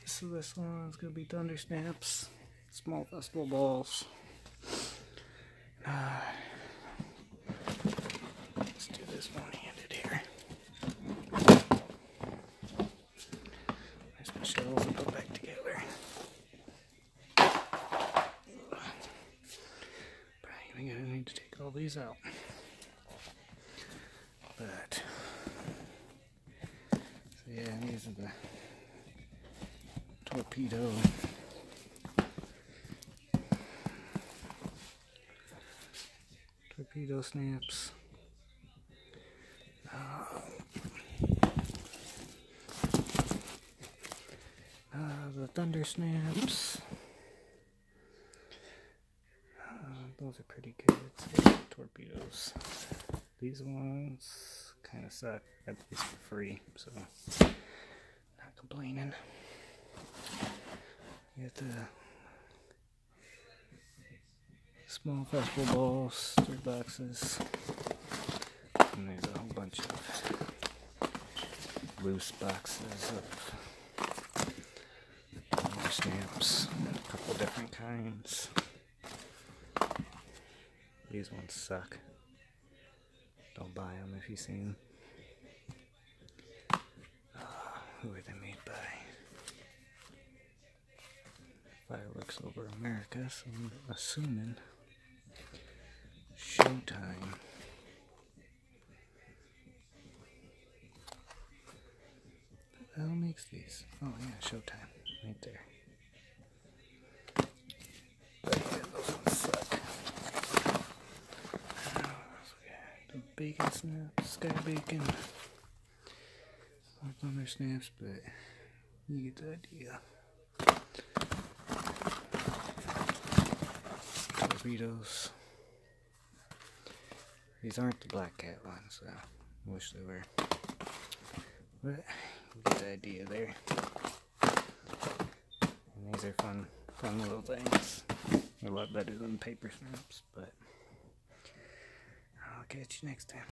So this one's gonna be thunder snaps, small festival balls. Let's do this one-handed here. There's my shells and put back together. Probably gonna need to take all these out. But so yeah, these are the torpedo snaps. The thunder snaps. Those are pretty good. Torpedoes. These ones kind of suck. Got these for free, so not complaining. You get the small festival balls, 3 boxes, and there's a whole bunch of loose boxes of thunder snaps, a couple different kinds. These ones suck. Don't buy them if you see them. Who are they made by? Fireworks Over America, so I'm assuming Showtime. Who the hell makes these? Oh yeah, Showtime, right there. But yeah, those ones suck. The bacon snaps, sky bacon, thunder snaps, but you get the idea. Torpedoes. These aren't the black cat ones, so I wish they were. But you get the idea there. And these are fun little things. They're a lot better than paper snaps, but I'll catch you next time.